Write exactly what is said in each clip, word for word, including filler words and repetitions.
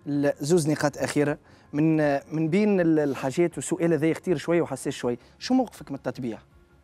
زوز نقاط اخيره من من بين الحاجات، والسؤال هذا كثير شويه وحساس شويه، شو موقفك من التطبيع؟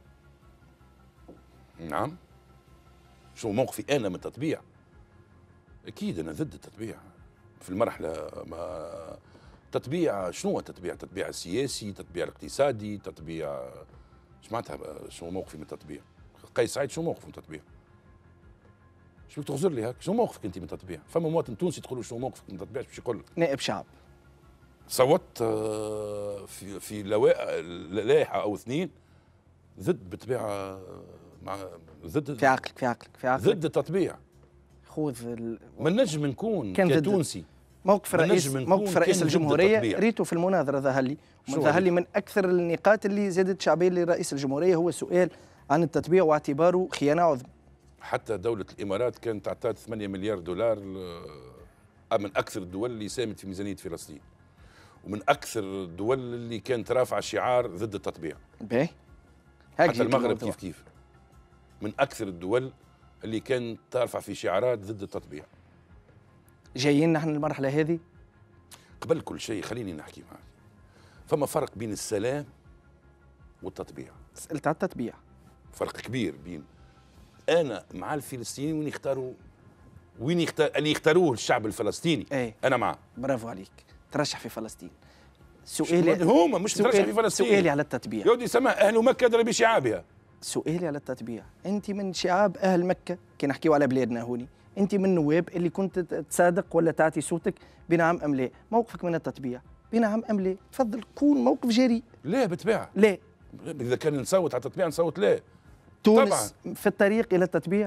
نعم، شو موقفي انا من التطبيع؟ اكيد انا ضد التطبيع في المرحله. ما تطبيع شنو هو التطبيع؟ تطبيع السياسي، تطبيع الاقتصادي، تطبيع ايش معناتها؟ شنو موقفي من التطبيع؟ قيس سعيد شنو موقفه من التطبيع؟ شو تغزر لي هيك؟ شنو موقفك انت من التطبيع؟ فما مواطن تونسي تقول له شنو موقفك من التطبيع باش يقول لك؟ نائب شعب صوت في في لائحه او اثنين ضد بطبيعه، مع ضد في عقلك في عقلك في عقلك ضد التطبيع. خوذ ال... ما نجم نكون كتونسي موقف رئيس موقف رئيس الجمهوريه ريته في المناظره ظهر لي ظهر لي من اكثر النقاط اللي زادت شعبيه لرئيس الجمهوريه هو السؤال عن التطبيع واعتباره خيانه عظمى. حتى دولة الإمارات كانت تعطات ثمانية مليار دولار، من أكثر الدول اللي ساهمت في ميزانية فلسطين، ومن أكثر الدول اللي كانت رافعة شعار ضد التطبيع. باهي حتى المغرب كيف كيف من أكثر الدول اللي كانت ترفع في شعارات ضد التطبيع. جايين نحن المرحلة هذه؟ قبل كل شيء خليني نحكي معك، فما فرق بين السلام والتطبيع. سألت على التطبيع. فرق كبير بين انا مع الفلسطينيين وين يختاروا، وين يختار اللي يختاروه الشعب الفلسطيني. ايه؟ انا معه. برافو عليك، ترشح في فلسطين. سؤالي هما مش ترشح في فلسطين. سؤالي على التطبيع. يودي سماه اهل مكه ادرى بشعابها. سؤالي على التطبيع، انت من شعاب اهل مكه كي نحكيو على بلادنا هوني، انت من النواب اللي كنت تصادق ولا تعطي صوتك بنعم ام لا، موقفك من التطبيع بنعم ام لا؟ تفضل كون موقف جريء. لا بالطبيعه لا، اذا كان نصوت على التطبيع نصوت لا. تونس طبعا في الطريق الى التطبيع.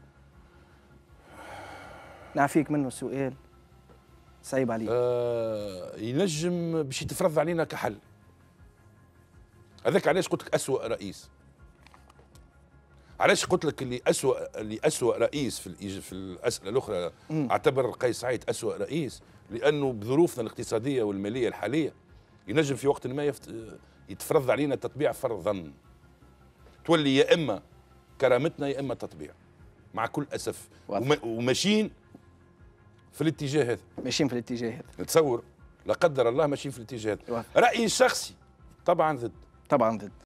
نعفيك منه السؤال صعيب عليك. آه ينجم باش يتفرض علينا كحل. هذاك علاش قلت لك اسوء رئيس. علاش قلت لك اللي اسوء اللي اسوء رئيس في في الاسئله الاخرى م. اعتبر قيس سعيد اسوء رئيس، لانه بظروفنا الاقتصاديه والماليه الحاليه ينجم في وقت ما يفت... يتفرض علينا التطبيع فرضا. تولي يا اما كرامتنا يا اما التطبيع، مع كل اسف. وم... وماشيين في الاتجاه هذا. ماشيين في الاتجاه هذا. نتصور لا قدر الله ماشيين في الاتجاه هذا. رايي الشخصي طبعا ضد. طبعا ضد.